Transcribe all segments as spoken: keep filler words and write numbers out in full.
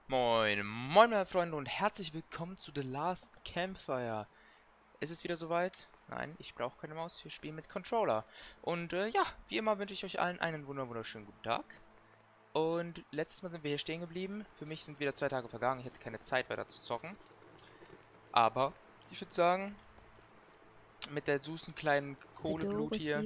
Moin, moin meine Freunde und herzlich willkommen zu The Last Campfire. Ist es wieder soweit? Nein, ich brauche keine Maus, wir spielen mit Controller. Und äh, ja, wie immer wünsche ich euch allen einen wunder wunderschönen guten Tag. Und letztes Mal sind wir hier stehen geblieben. Für mich sind wieder zwei Tage vergangen, ich hatte keine Zeit weiter zu zocken. Aber, ich würde sagen, mit der süßen kleinen Kohleglut hier,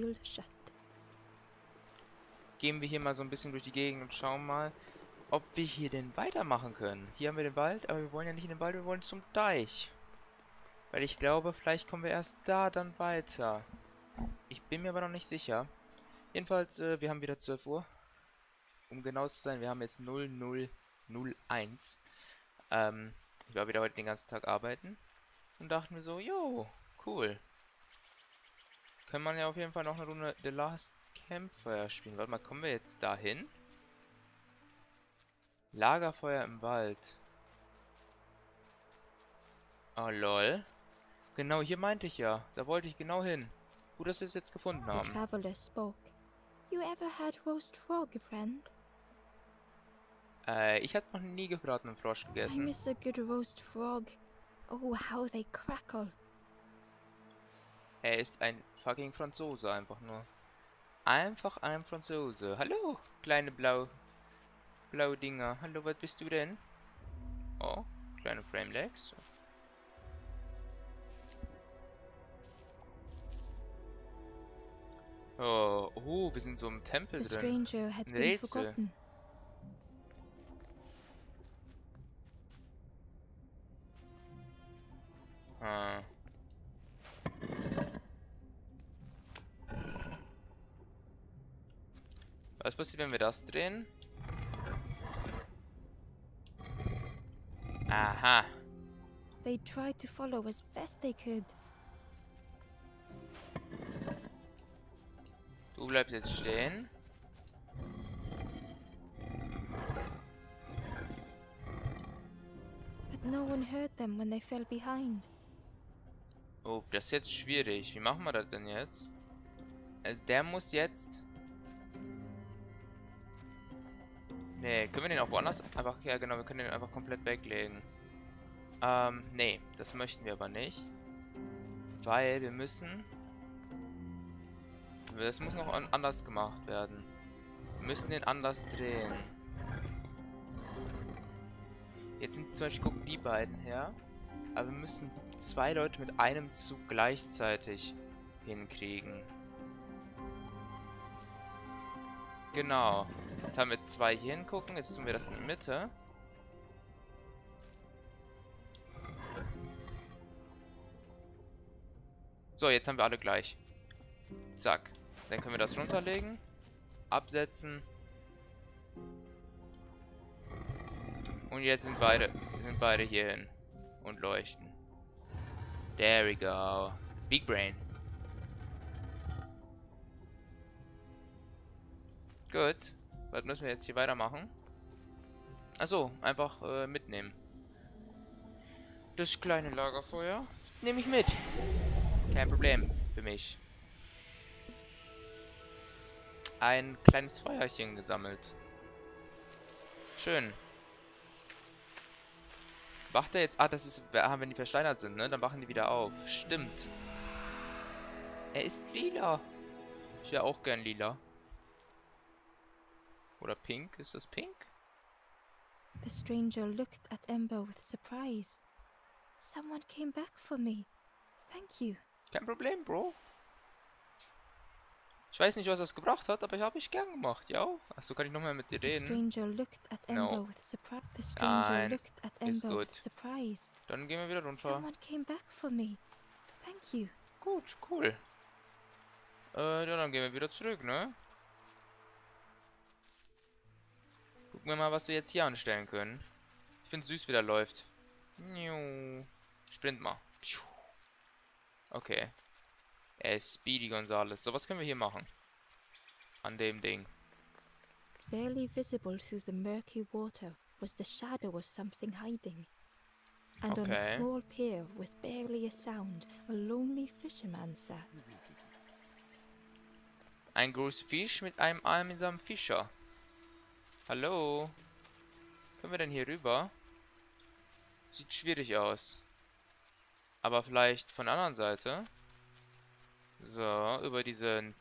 gehen wir hier mal so ein bisschen durch die Gegend und schauen mal, ob wir hier denn weitermachen können. Hier haben wir den Wald, aber wir wollen ja nicht in den Wald, wir wollen zum Deich. Weil ich glaube, vielleicht kommen wir erst da dann weiter. Ich bin mir aber noch nicht sicher. Jedenfalls, äh, wir haben wieder zwölf Uhr. Um genau zu sein, wir haben jetzt null null null eins. Ähm, ich war wieder heute den ganzen Tag arbeiten. Und dachten wir so, jo, cool. Können wir ja auf jeden Fall noch eine Runde The Last Campfire spielen. Warte mal, kommen wir jetzt dahin? Lagerfeuer im Wald. Oh, lol. Genau, hier meinte ich ja. Da wollte ich genau hin. Gut, dass wir es jetzt gefunden haben. The traveler spoke. You ever had roast frog, friend? Äh, ich hatte noch nie gebratenen Frosch I gegessen. miss a good roast frog. Oh, how they crackle. Er ist ein fucking Franzose, einfach nur. Einfach ein Franzose. Hallo, kleine blau... blaue Dinger. Hallo, was bist du denn? Oh, kleine Framelegs. Oh, oh, wir sind so im Tempel The drin. stranger had Ein been Rätsel. forgotten. Hm. Was passiert, wenn wir das drehen? Aha. They tried to follow as best they could. Du bleibst jetzt stehen. But no one heard them when they fell behind. Oh, das ist jetzt schwierig. Wie machen wir das denn jetzt? Also der muss jetzt... Nee, können wir den auch woanders einfach... Ja genau, wir können den einfach komplett weglegen. Ähm, nee, das möchten wir aber nicht. Weil wir müssen... Das muss noch an anders gemacht werden. Wir müssen den anders drehen. Jetzt sind zum Beispiel, gucken die beiden her. Aber wir müssen zwei Leute mit einem Zug gleichzeitig hinkriegen. Genau. Jetzt haben wir zwei hier hingucken. Jetzt tun wir das in der Mitte. So, jetzt haben wir alle gleich. Zack. Dann können wir das runterlegen. Absetzen. Und jetzt sind beide, sind beide hier hin. Und leuchten. There we go. Big Brain. Gut. Was müssen wir jetzt hier weitermachen? Achso, einfach äh, mitnehmen. Das kleine Lagerfeuer nehme ich mit. Kein Problem für mich. Ein kleines Feuerchen gesammelt. Schön. Wacht er jetzt? Ah, das ist... Ah, wenn die versteinert sind, ne? Dann wachen die wieder auf. Stimmt. Er ist lila. Ich wäre auch gern lila. Oder pink? Ist das pink? The stranger looked at Ember with surprise. Someone came back for me. Thank you. Kein Problem, Bro. Ich weiß nicht, was das gebracht hat, aber ich habe ich gern gemacht, ja? Achso, kann ich nochmal mit dir The reden? stranger looked at Ember No. with surprise. The stranger Nein. looked at Ist Ember gut. with surprise. Dann gehen wir wieder runter. Someone came back for me. Thank you. Gut, cool. Äh, ja, dann gehen wir wieder zurück, ne? Gucken wir mal, was wir jetzt hier anstellen können. Ich finde süß, wie der läuft. Sprint mal. Okay. Er ist Speedy Gonzales. So, was können wir hier machen? An dem Ding. Barely visible through the murky water was the shadow of something hiding. And on a Okay. small pier with barely a sound, a lonely fisherman sat. Ein großer Fisch mit einem einsamen Fischer. Hallo? Können wir denn hier rüber? Sieht schwierig aus. Aber vielleicht von der anderen Seite. So, über diesen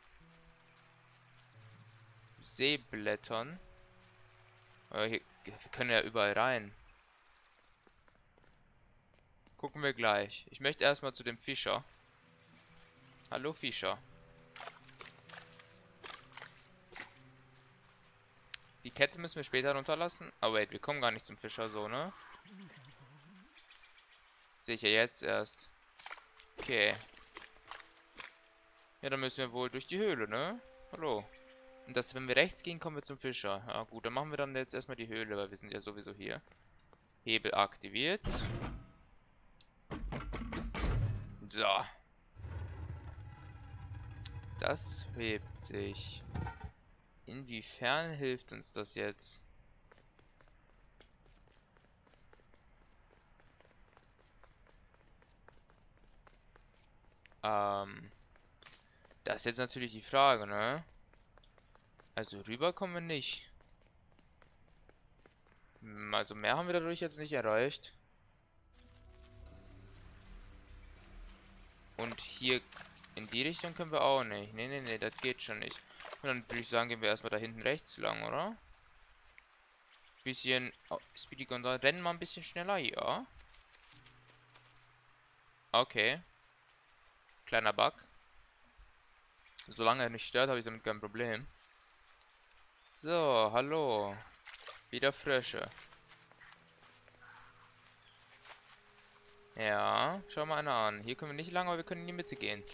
Seeblättern. Aber hier, wir können ja überall rein. Gucken wir gleich. Ich möchte erstmal zu dem Fischer. Hallo Fischer. Die Kette müssen wir später runterlassen. Oh wait, wir kommen gar nicht zum Fischer so, ne? Sehe ich ja jetzt erst. Okay. Ja, dann müssen wir wohl durch die Höhle, ne? Hallo. Und das, wenn wir rechts gehen, kommen wir zum Fischer. Ja gut, dann machen wir dann jetzt erstmal die Höhle, weil wir sind ja sowieso hier. Hebel aktiviert. So. Das hebt sich. Inwiefern hilft uns das jetzt? Ähm. Das ist jetzt natürlich die Frage, ne? Also rüber kommen wir nicht. Hm, Also mehr haben wir dadurch jetzt nicht erreicht. Und hier in die Richtung können wir auch nicht. Nee, nee, nee, das geht schon nicht. Und dann würde ich sagen, gehen wir erstmal da hinten rechts lang, oder? Bisschen oh, Speedy Gonzalo. Rennen mal ein bisschen schneller, ja. Okay. Kleiner Bug. Solange er nicht stört, habe ich damit kein Problem. So, hallo. Wieder Frösche. Ja, schau mal einer an. Hier können wir nicht lang, aber wir können in die Mitte gehen.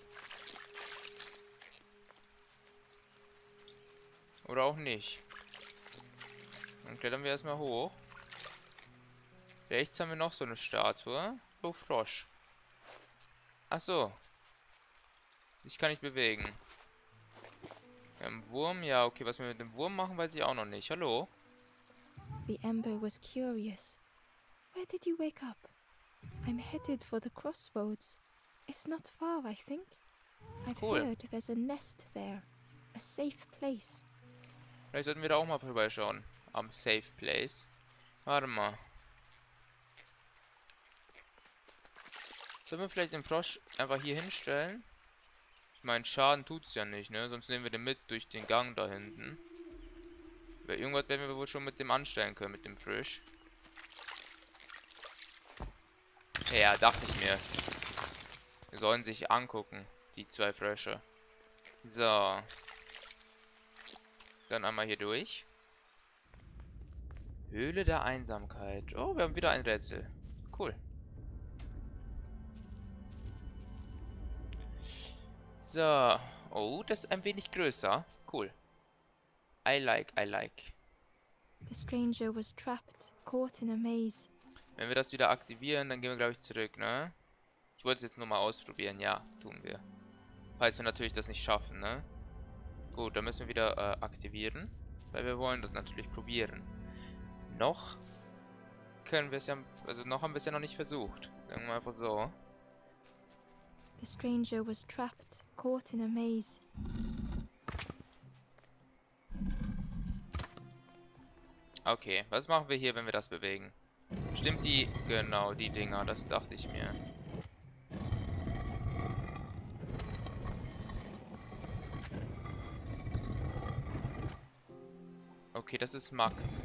Oder auch nicht. Dann klettern wir erstmal hoch. Rechts haben wir noch so eine Statue. Oh, Frosch. Ach so. Ich kann nicht bewegen. Wir haben einen Wurm. Ja, okay, was wir mit dem Wurm machen, weiß ich auch noch nicht. Hallo? The Ember was curious. Where did you wake up? I'm headed for the crossroads. It's not far, I think. I've Cool. heard there's a nest there. A safe place. Vielleicht sollten wir da auch mal vorbeischauen. Am Safe Place. Warte mal. Sollen wir vielleicht den Frosch einfach hier hinstellen? Ich meine, Schaden tut's ja nicht, ne? Sonst nehmen wir den mit durch den Gang da hinten. Weil irgendwas werden wir wohl schon mit dem anstellen können, mit dem Fisch. Ja, dachte ich mir. Wir sollen sich angucken, die zwei Frösche. So. Dann einmal hier durch. Höhle der Einsamkeit. Oh, wir haben wieder ein Rätsel. Cool. So. Oh, das ist ein wenig größer. Cool. I like, I like. The stranger was trapped, caught in a maze. Wenn wir das wieder aktivieren, dann gehen wir, glaube ich, zurück, ne? Ich wollte es jetzt nur mal ausprobieren. Ja, tun wir. Falls wir natürlich das nicht schaffen, ne? Gut, dann müssen wir wieder äh, aktivieren. Weil wir wollen das natürlich probieren. Noch können wir es ja... Also noch haben wir es ja noch nicht versucht. Sagen wir einfach so. The stranger was trapped, caught in a maze. Okay, was machen wir hier, wenn wir das bewegen? Stimmt die... Genau, die Dinger, das dachte ich mir. Okay, das ist Max.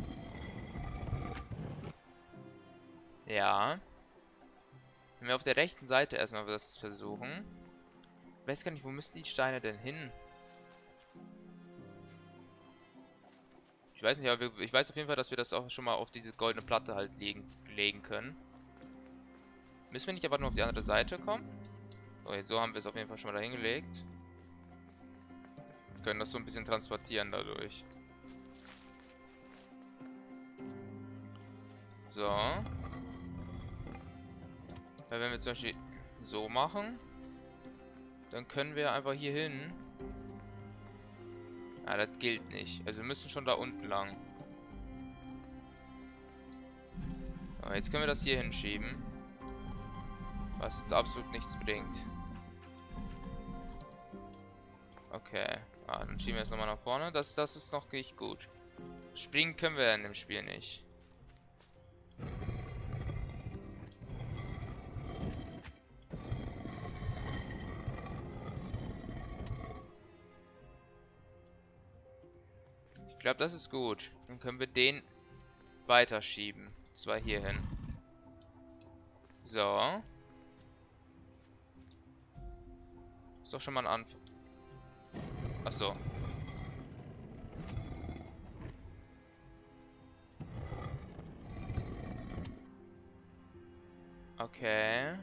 Ja. Wenn wir auf der rechten Seite erstmal das versuchen. Ich weiß gar nicht, wo müssen die Steine denn hin? Ich weiß nicht, aber wir, ich weiß auf jeden Fall, dass wir das auch schon mal auf diese goldene Platte halt legen, legen können. Müssen wir nicht aber nur auf die andere Seite kommen? So, jetzt so haben wir es auf jeden Fall schon mal dahin gelegt. Wir können das so ein bisschen transportieren dadurch. So. Weil wenn wir zum Beispiel so machen, dann können wir einfach hier hin. Ah, das gilt nicht. Also wir müssen schon da unten lang. So, jetzt können wir das hier hinschieben. Was jetzt absolut nichts bringt. Okay. Ah, dann schieben wir jetzt nochmal nach vorne. Das, das ist noch richtig gut. Springen können wir ja in dem Spiel nicht. glaube, das ist gut. Dann können wir den weiterschieben. Und zwar hier hin. So. Ist doch schon mal ein Anfang. Achso. Okay.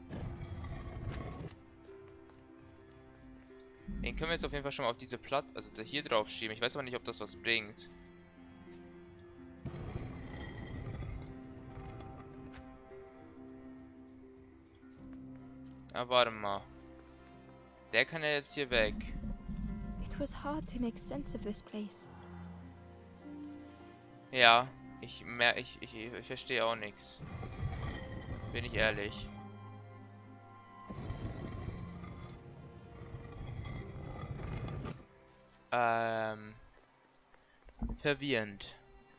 Den können wir jetzt auf jeden Fall schon mal auf diese Platte, also hier drauf schieben. Ich weiß aber nicht, ob das was bringt. Ah, warte mal. Der kann ja jetzt hier weg. It was hard to make sense of this place. Ja, ich mer ich, ich, ich verstehe auch nichts. Bin ich ehrlich. Ähm. Verwirrend.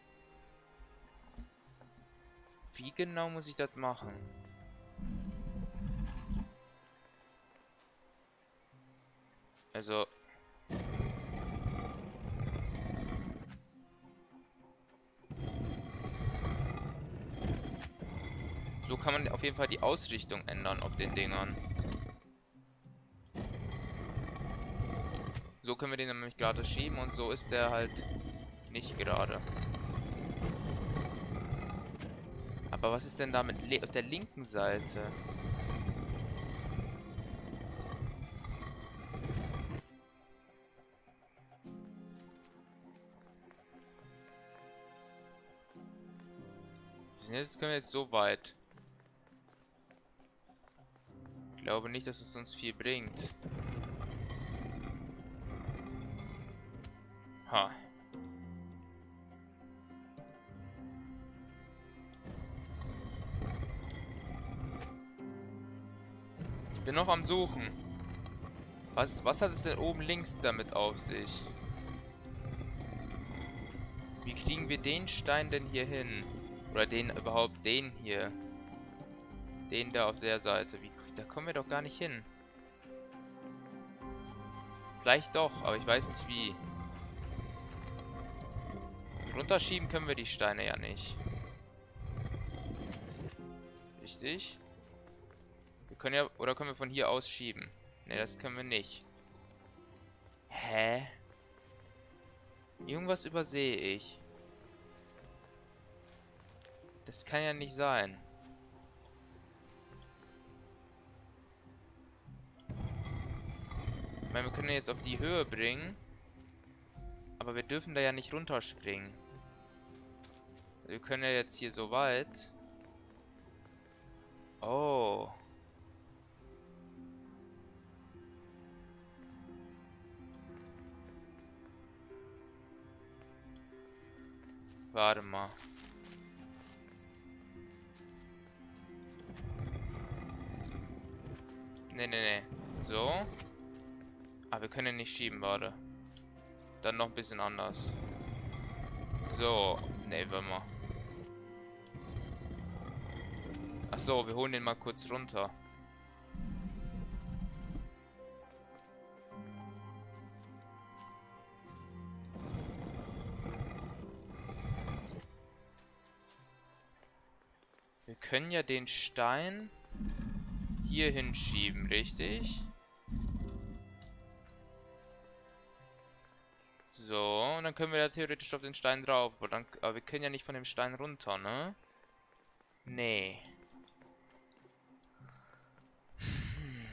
Wie genau muss ich das machen? Also. So kann man auf jeden Fall die Ausrichtung ändern auf den Dingern. So können wir den nämlich gerade schieben und so ist der halt nicht gerade. Aber was ist denn da mit auf der linken Seite? Jetzt können wir jetzt so weit. Ich glaube nicht, dass es uns viel bringt. Ha. Ich bin noch am Suchen. Was, was hat es denn oben links damit auf sich? Wie kriegen wir den Stein denn hier hin? Oder den überhaupt den hier? Den da auf der Seite. Wie, da kommen wir doch gar nicht hin. Vielleicht doch, aber ich weiß nicht wie. Runterschieben können wir die Steine ja nicht. Richtig? Wir können ja... Oder können wir von hier aus schieben? Ne, das können wir nicht. Hä? Irgendwas übersehe ich. Das kann ja nicht sein. Ich meine, wir können ihn jetzt auf die Höhe bringen. Aber wir dürfen da ja nicht runterspringen. Wir können ja jetzt hier so weit. Oh. Warte mal. Ne, ne, ne. So. Ah, wir können ihn nicht schieben, warte. Dann noch ein bisschen anders. So. Ne, warte mal. Ach so, wir holen den mal kurz runter. Wir können ja den Stein hier hinschieben, richtig? So, und dann können wir ja theoretisch auf den Stein drauf. Aber, dann, aber wir können ja nicht von dem Stein runter, ne? Nee. Hm.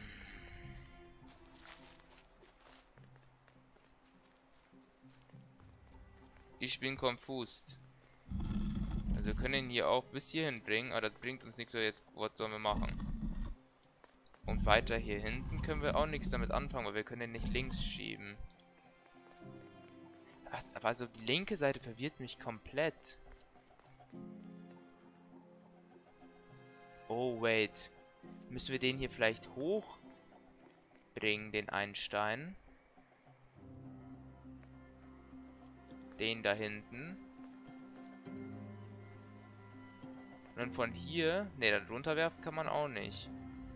Ich bin confused. Also wir können ihn hier auch bis hierhin bringen, aber das bringt uns nichts, weil jetzt, was sollen wir machen? Und weiter hier hinten können wir auch nichts damit anfangen, weil wir können ihn nicht links schieben. Ach, aber also die linke Seite verwirrt mich komplett. Oh, wait. Müssen wir den hier vielleicht hochbringen, den einen Stein? Den da hinten. Und dann von hier... Ne, dann runterwerfen kann man auch nicht.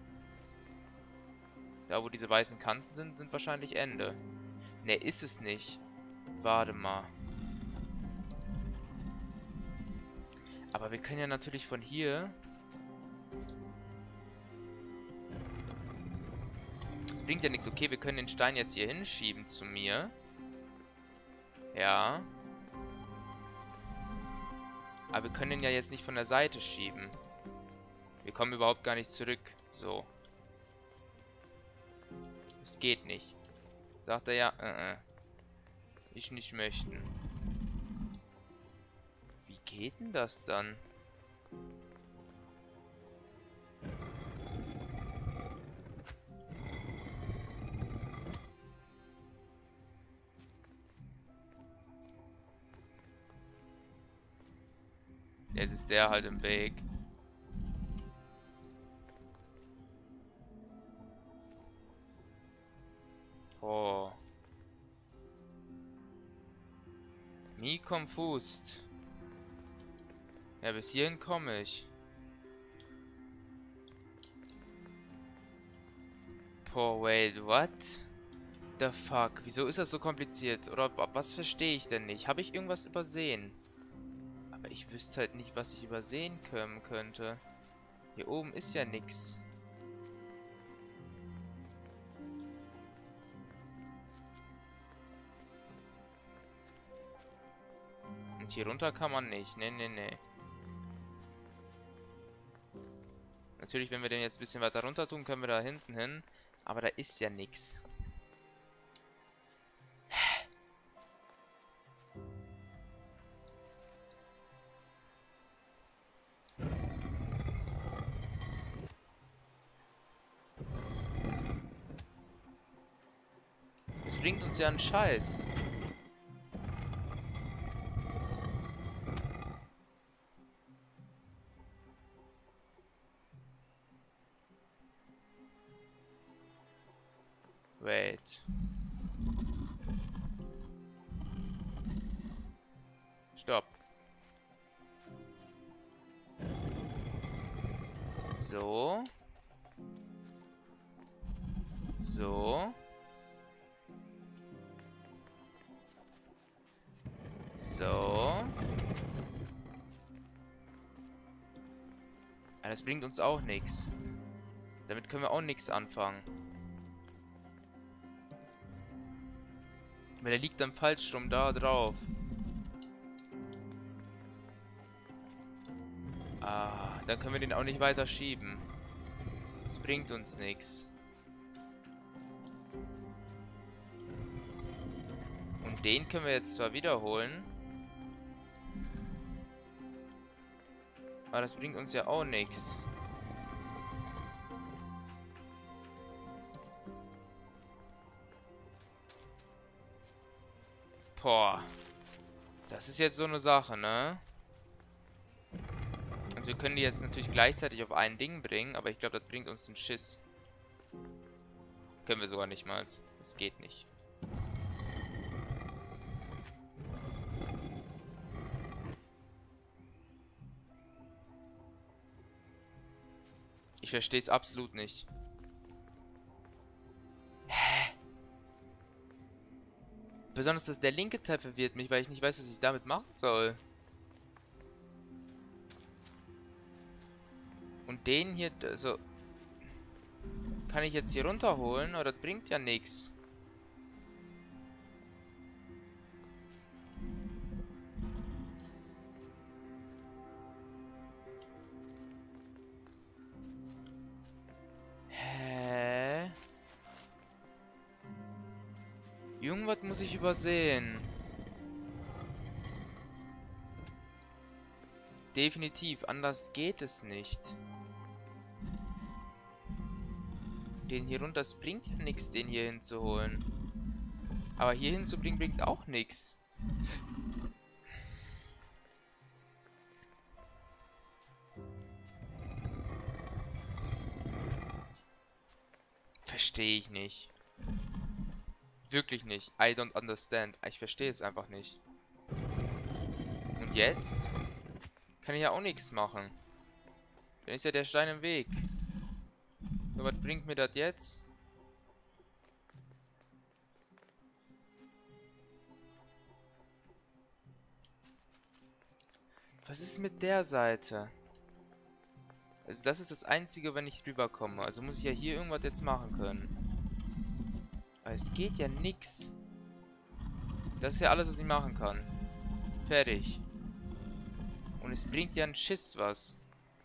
Da, wo diese weißen Kanten sind, sind wahrscheinlich Ende. Ne, ist es nicht. Warte mal. Aber wir können ja natürlich von hier... Das bringt ja nichts. Okay, wir können den Stein jetzt hier hinschieben zu mir. Ja. Aber wir können ihn ja jetzt nicht von der Seite schieben. Wir kommen überhaupt gar nicht zurück. So. Es geht nicht. Sagt er ja, äh, äh. Ich nicht möchten. Wie geht denn das dann? Jetzt ist der halt im Weg. Oh. Nie confused. Ja, bis hierhin komme ich. Boah, wait, what? The fuck? Wieso ist das so kompliziert? Oder was verstehe ich denn nicht? Habe ich irgendwas übersehen? Aber ich wüsste halt nicht, was ich übersehen können könnte. Hier oben ist ja nix. Und hier runter kann man nicht. Nee, nee, nee. Natürlich, wenn wir den jetzt ein bisschen weiter runter tun, können wir da hinten hin. Aber da ist ja nix. Das bringt uns ja einen Scheiß. Wait. Stopp. So. So. So. Aber das bringt uns auch nichts. Damit können wir auch nichts anfangen. Weil der liegt dann falsch rum da drauf. Ah, dann können wir den auch nicht weiter schieben. Das bringt uns nichts. Und den können wir jetzt zwar wiederholen. Aber das bringt uns ja auch nichts. Boah. Das ist jetzt so eine Sache, ne? Also wir können die jetzt natürlich gleichzeitig auf ein Ding bringen, aber ich glaube, das bringt uns einen Schiss. Können wir sogar nicht mal. Das geht nicht. Ich verstehe es absolut nicht. Hä? Besonders dass der linke Teil verwirrt mich, weil ich nicht weiß, was ich damit machen soll. Und den hier, also... Kann ich jetzt hier runterholen? Oder das bringt ja nichts. Hä? Irgendwas muss ich übersehen. Definitiv, anders geht es nicht. Den hier runter, das bringt ja nichts, den hier hinzuholen. Aber hier hinzubringen bringt auch nichts. Verstehe ich nicht. Wirklich nicht. I don't understand. Ich verstehe es einfach nicht. Und jetzt? Kann ich ja auch nichts machen. Dann ist ja der Stein im Weg. Nur was bringt mir das jetzt? Was ist mit der Seite? Also das ist das Einzige, wenn ich rüberkomme. Also muss ich ja hier irgendwas jetzt machen können. Aber es geht ja nix. Das ist ja alles, was ich machen kann. Fertig. Und es bringt ja einen Schiss was.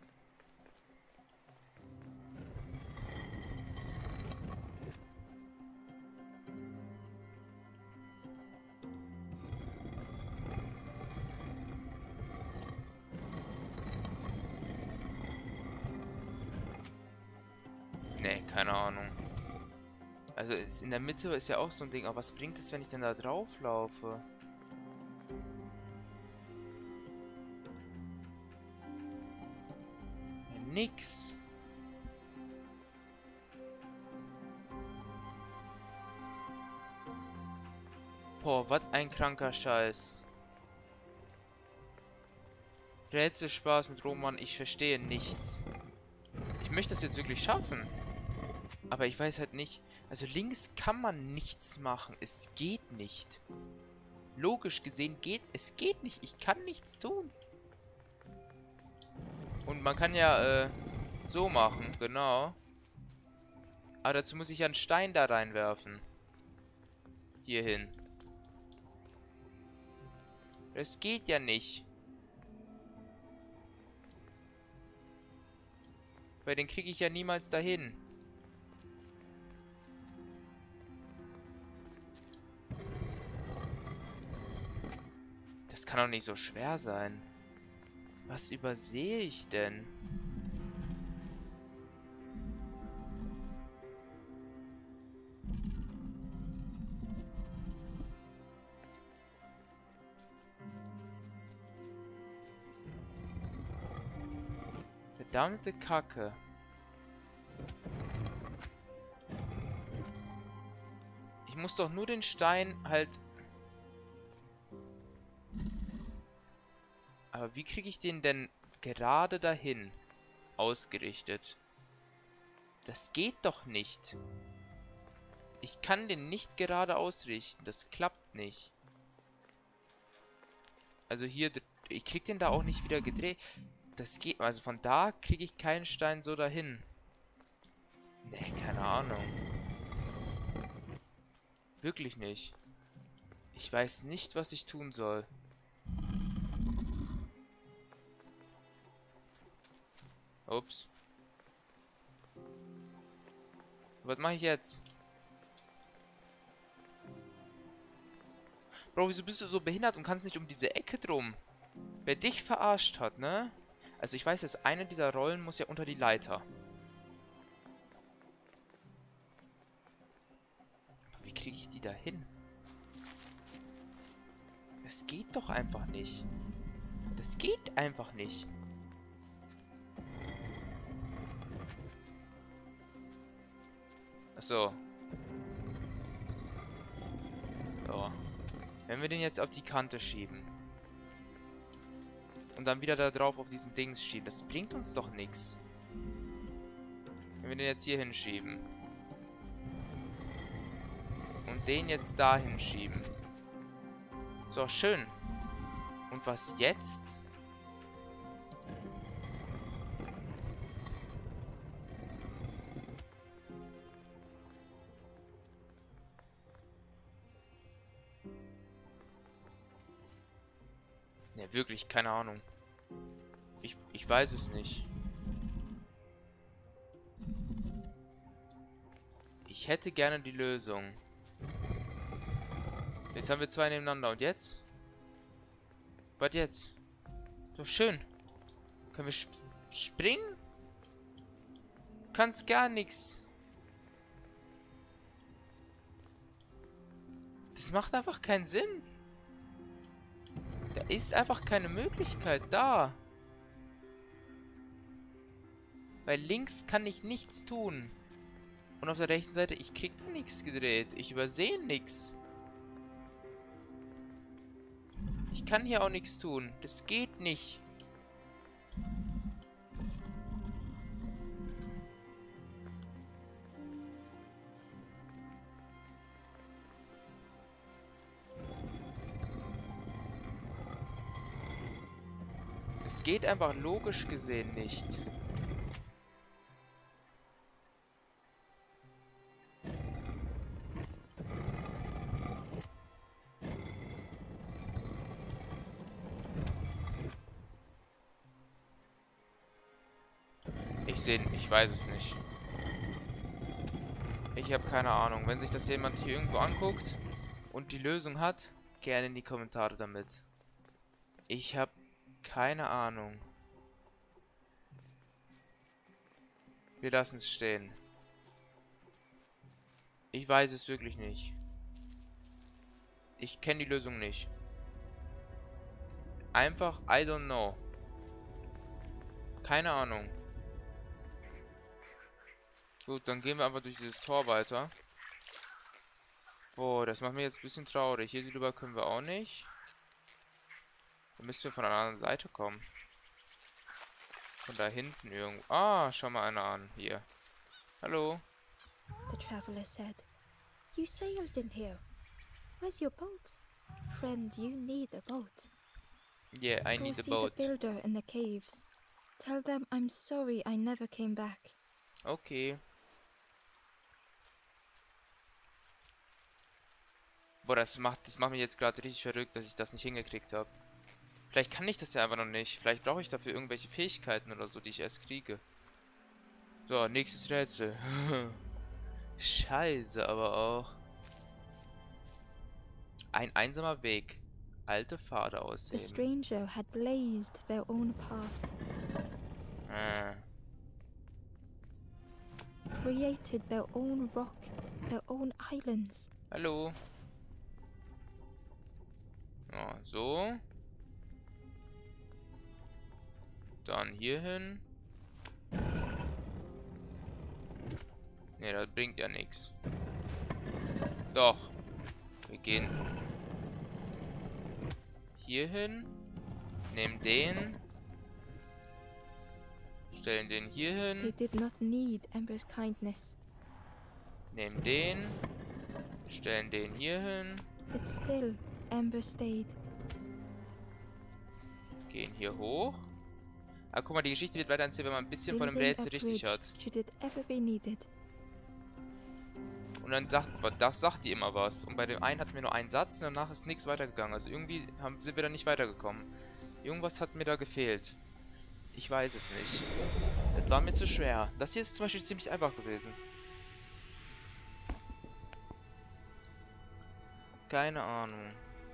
Nee, keine Ahnung. Also ist in der Mitte ist ja auch so ein Ding. Aber was bringt es, wenn ich denn da drauf laufe? Ja, nix. Boah, was ein kranker Scheiß. Rätselspaß mit Roman, ich verstehe nichts. Ich möchte das jetzt wirklich schaffen. Aber ich weiß halt nicht. Also links kann man nichts machen. Es geht nicht. Logisch gesehen geht... Es geht nicht. Ich kann nichts tun. Und man kann ja äh, so machen. Genau. Aber dazu muss ich ja einen Stein da reinwerfen. Hierhin. Das geht ja nicht. Weil den kriege ich ja niemals dahin. Das kann doch nicht so schwer sein. Was übersehe ich denn? Verdammte Kacke. Ich muss doch nur den Stein halt... Aber wie kriege ich den denn gerade dahin ausgerichtet? Das geht doch nicht. Ich kann den nicht gerade ausrichten. Das klappt nicht. Also hier, ich krieg den da auch nicht wieder gedreht. Das geht, also von da kriege ich keinen Stein so dahin. Nee, keine Ahnung. Wirklich nicht. Ich weiß nicht, was ich tun soll. Ups. Was mache ich jetzt? Bro, wieso bist du so behindert und kannst nicht um diese Ecke drum? Wer dich verarscht hat, ne? Also ich weiß jetzt, eine dieser Rollen muss ja unter die Leiter. Aber wie kriege ich die da hin? Das geht doch einfach nicht. Das geht einfach nicht. Achso. So. Wenn wir den jetzt auf die Kante schieben. Und dann wieder da drauf auf diesen Dings schieben. Das bringt uns doch nichts. Wenn wir den jetzt hier hinschieben. Und den jetzt da hinschieben. So, schön. Und was jetzt? Ja, wirklich, keine Ahnung. Ich, ich weiß es nicht. Ich hätte gerne die Lösung. Jetzt haben wir zwei nebeneinander. Und jetzt? Was jetzt? So schön. Können wir sp springen? Du kannst gar nichts. Das macht einfach keinen Sinn. Da ist einfach keine Möglichkeit da. Weil links kann ich nichts tun. Und auf der rechten Seite, ich krieg da nichts gedreht. Ich übersehe nichts. Ich kann hier auch nichts tun. Das geht nicht. Es geht einfach logisch gesehen nicht. Ich sehe, ich weiß es nicht. Ich habe keine Ahnung. Wenn sich das jemand hier irgendwo anguckt und die Lösung hat, gerne in die Kommentare damit. Ich habe keine Ahnung. Wir lassen es stehen. Ich weiß es wirklich nicht. Ich kenne die Lösung nicht. Einfach, I don't know. Keine Ahnung. Gut, dann gehen wir einfach durch dieses Tor weiter. Boah, das macht mich jetzt ein bisschen traurig. Hier drüber können wir auch nicht. Da müssen wir von einer anderen Seite kommen. Von da hinten irgendwo. Ah, schau mal einer an. Hier. Hallo. The traveler said, "You sailed in here. Where's your boat? Friend, you need a boat. Yeah, I Go need a see boat. the builder in the caves. Tell them I'm sorry I never came back." Okay. Boah, das macht, das macht mich jetzt gerade richtig verrückt, dass ich das nicht hingekriegt habe. Vielleicht kann ich das ja einfach noch nicht. Vielleicht brauche ich dafür irgendwelche Fähigkeiten oder so, die ich erst kriege. So, nächstes Rätsel. Scheiße, aber auch. Ein einsamer Weg. Alte Pfade The ausheben. stranger had blazed their own path, Äh. created their own rock, their own islands. Hallo. Ja, so. Dann hier hin. Ne, das bringt ja nichts. Doch. Wir gehen hier hin. Nehmen den. Stellen den hier They hin. did not need Ember's kindness, Nehmen den. Stellen den hier hin. but still Ember stayed. Gehen hier hoch. Ah, guck mal, die Geschichte wird weiter erzählt, wenn man ein bisschen von dem Building a Rätsel richtig bridge, hat. should it ever be needed. Und dann sagt, das sagt die immer was. Und bei dem einen hatten wir nur einen Satz und danach ist nichts weitergegangen. Also irgendwie haben, sind wir da nicht weitergekommen. Irgendwas hat mir da gefehlt. Ich weiß es nicht. Das war mir zu schwer. Das hier ist zum Beispiel ziemlich einfach gewesen. Keine Ahnung.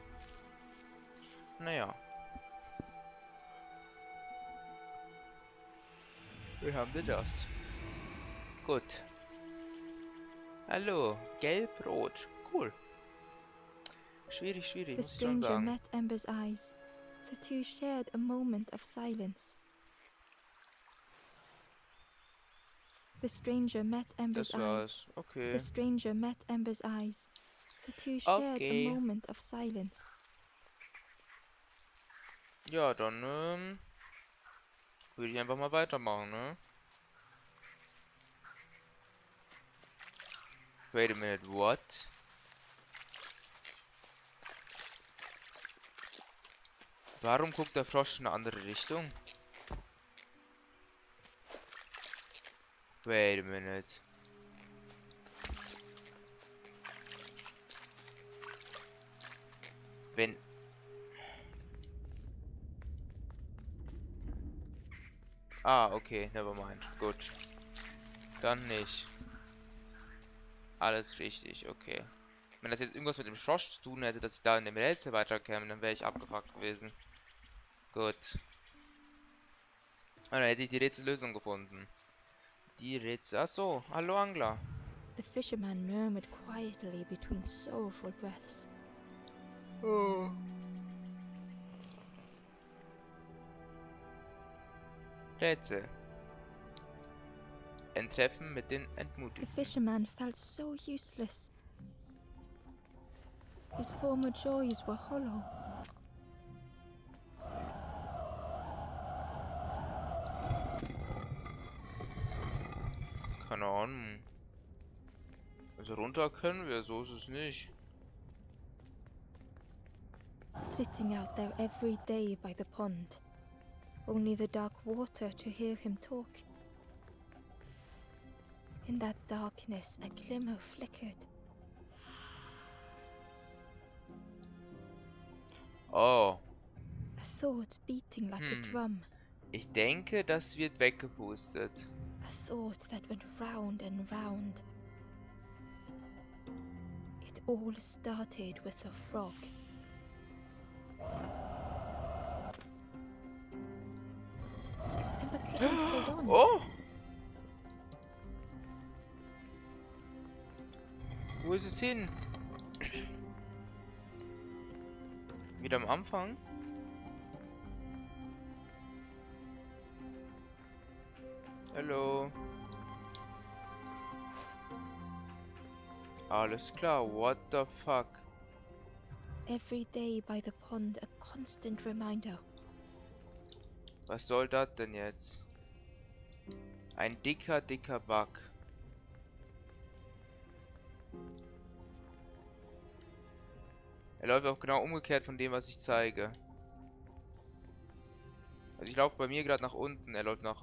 Naja. Wie haben wir das? Gut. Hallo. Gelb-Rot. Cool. Schwierig, schwierig, The muss ich schon stranger sagen. met Ember's eyes. The two shared a moment of silence. The stranger met Ember's Das eyes. war's. Okay. The stranger met Ember's eyes. The two shared Okay. a moment of silence. Ja, dann ähm, würde ich einfach mal weitermachen, ne? Wait a minute, what? Warum guckt der Frosch in eine andere Richtung? Wait a minute. Wenn... Ah, okay, never mind. Gut. Dann nicht. Alles richtig, okay. Wenn das jetzt irgendwas mit dem Frosch zu tun hätte, dass ich da in dem Rätsel weiterkäme, dann wäre ich abgefuckt gewesen. Gut. Und dann hätte ich die Rätsellösung gefunden. Die Rätsel... Achso, hallo Angler. The fisherman murmured quietly between sorrowful breaths. Oh. Rätsel. Ein Treffen mit den The Entmutigen. fisherman felt so useless. His former joys were hollow. Keine Ahnung. Also runter können wir, so ist es nicht. Sitting out there every day by the pond, only the dark water to hear him talk. In that darkness, a glimmer flickered. Oh. A thought beating like Hm. a drum. Ich denke, das wird weggepustet. A thought that went round and round. It all started with a frog. Ember couldn't hold on. Oh! Wo ist es hin? Wieder am Anfang? Hallo. Alles klar, what the fuck? Every day by the pond, a constant reminder. Was soll das denn jetzt? Ein dicker, dicker Bug. Er läuft auch genau umgekehrt von dem, was ich zeige. Also ich laufe bei mir gerade nach unten, er läuft nach...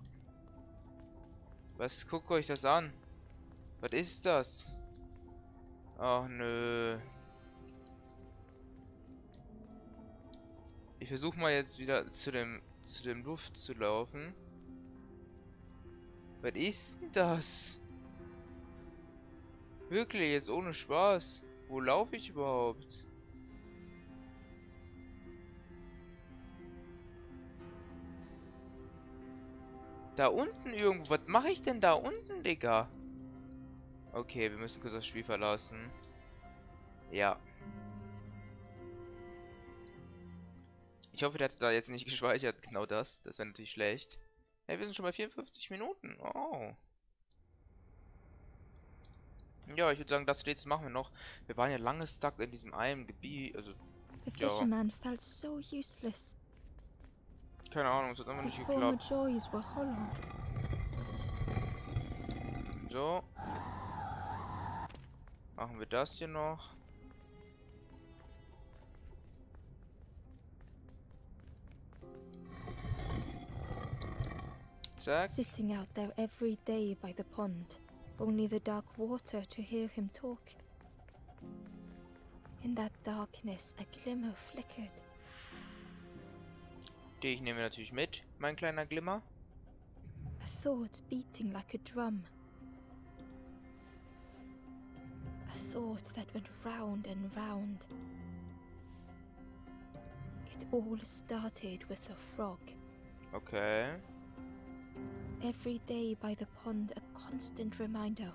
Was? Guckt euch das an. Was ist das? Ach nö. Ich versuche mal jetzt wieder zu dem zu dem Luft zu laufen. Was ist denn das? Wirklich, jetzt ohne Spaß. Wo laufe ich überhaupt? Da unten irgendwo. Was mache ich denn da unten, Digga? Okay, wir müssen kurz das Spiel verlassen. Ja. Ich hoffe, der hat da jetzt nicht gespeichert. Genau das. Das wäre natürlich schlecht. Ja, wir sind schon bei vierundfünfzig Minuten. Oh. Ja, ich würde sagen, das jetzt machen wir noch. Wir waren ja lange stuck in diesem einen Gebiet. Also, The ja. fisherman felt so useless. Keine Ahnung, es hat einfach His nicht former geklappt. joys were hollow. So. Machen wir das hier noch. Zack. Sitting out there every day by the pond, only the dark water to hear him talk. In that darkness, a glimmer flickered. Die ich nehme natürlich mit, mein kleiner Glimmer. A thought beating like a drum. A thought that went round and round. It all started with a frog. Okay. Every day by the pond, a constant reminder.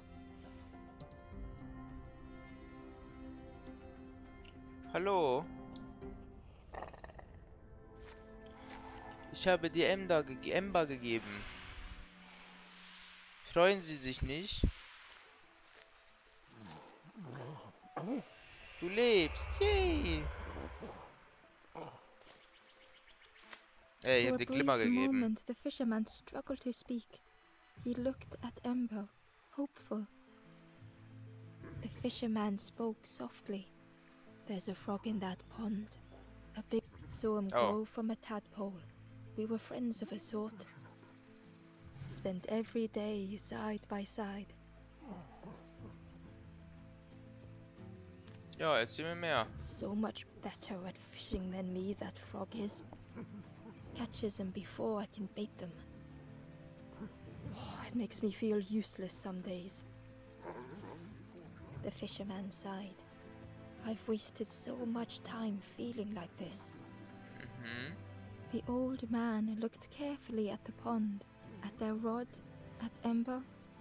Hallo? Ich habe dir Ember, ge Ember gegeben. Freuen Sie sich nicht? Du lebst, yay! Ey, ich For hab a dir Glimmer brief gegeben. moment, the fisherman struggled to speak. He looked at Ember, hopeful. The fisherman spoke softly. There's a frog in that pond. A big saw him Oh. grow from a tadpole. We were friends of a sort. Spent every day side by side. Ja, erzähl mir mehr. So much better at fishing than me, that frog is. Catches them before I can bait them. Oh, it makes me feel useless some days. The fisherman sighed. I've wasted so much time feeling like this. Mhm. The old man looked carefully at the pond, at their rod, at Ember.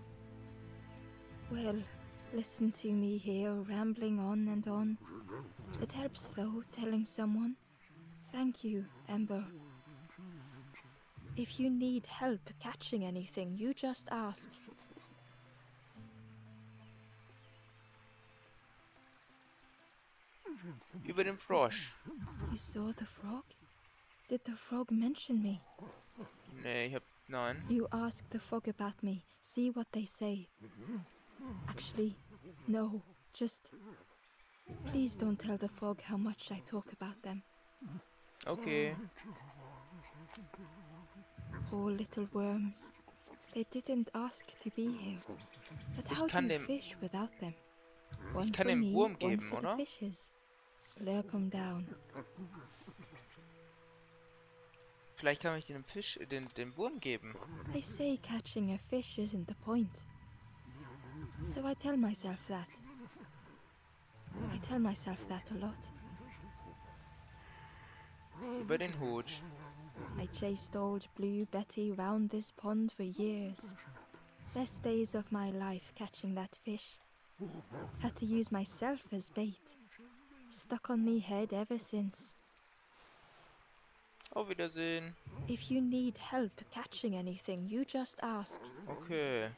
Well, listen to me here rambling on and on. It helps though, telling someone. Thank you, Ember. If you need help catching anything, you just ask. Über den Frosch. You saw the frog? Did the frog mention me? Nee, ich hab... Nein. You ask the frog about me, see what they say. Actually, no, just... Please don't tell the frog how much I talk about them. Okay. Poor little worms. They didn't ask to be here. But Ich how do kann you dem- fish without them? Ich One kann for dem me, Wurm one geben, for the oder? fishes. Slurp 'em down. Vielleicht kann ich den Fisch, den, den Wurm geben. They say catching a fish isn't the point. So I tell myself that. I tell myself that a lot. Über den Hut. I chased old Blue Betty round this pond for years. Best days of my life catching that fish. Had to use myself as bait. Stuck on me head ever since. Auf Wiedersehen. If you need help catching anything, you just ask. Okay.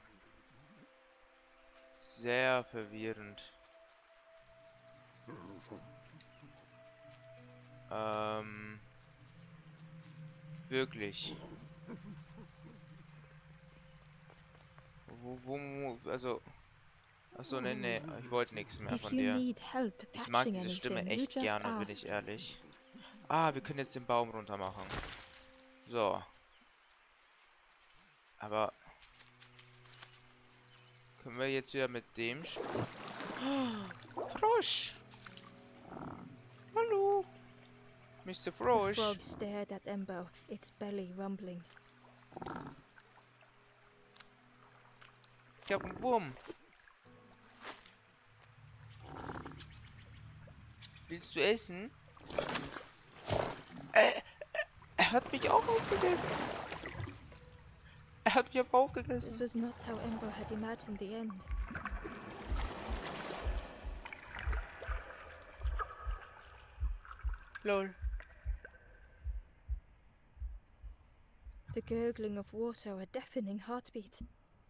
Sehr verwirrend. Ähm. Wirklich. Wo, wo, also. Achso, ne, ne, ich wollte nichts mehr If von you dir. need help Ich mag catching diese Stimme anything, you echt just gerne, bin ask. ich ehrlich. Ah, wir können jetzt den Baum runter machen. So. Aber... Können wir jetzt wieder mit dem spielen? Frosch! Hallo! Mister The Frosch! frog stared at Embo, its belly rumbling. Ich hab einen Wurm. Willst du essen? Äh, er hat mich auch aufgegessen. Er hat mich am Bauch This gegessen. was not how Embo had imagined the end. Lol. The gurgling of water, a deafening heartbeat.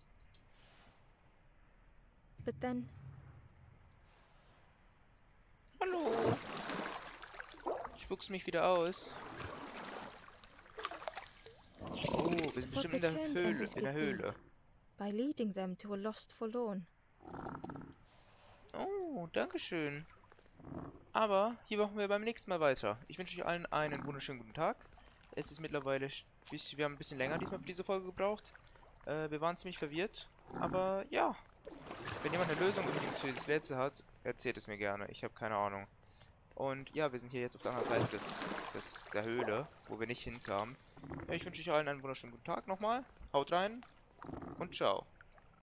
But then, Hallo. Spuckst mich wieder aus. Oh, wir sind bestimmt in der Höhle. In der Höhle. by leading them to a lost forlorn. Oh, dankeschön. Aber hier machen wir beim nächsten Mal weiter. Ich wünsche euch allen einen wunderschönen guten Tag. Es ist mittlerweile... Wir haben ein bisschen länger diesmal für diese Folge gebraucht. Äh, wir waren ziemlich verwirrt. Aber ja. Wenn jemand eine Lösung übrigens für dieses Rätsel hat, erzählt es mir gerne. Ich habe keine Ahnung. Und ja, wir sind hier jetzt auf der anderen Seite des, des, der Höhle, wo wir nicht hinkamen. Ja, ich wünsche euch allen einen wunderschönen guten Tag nochmal. Haut rein und ciao.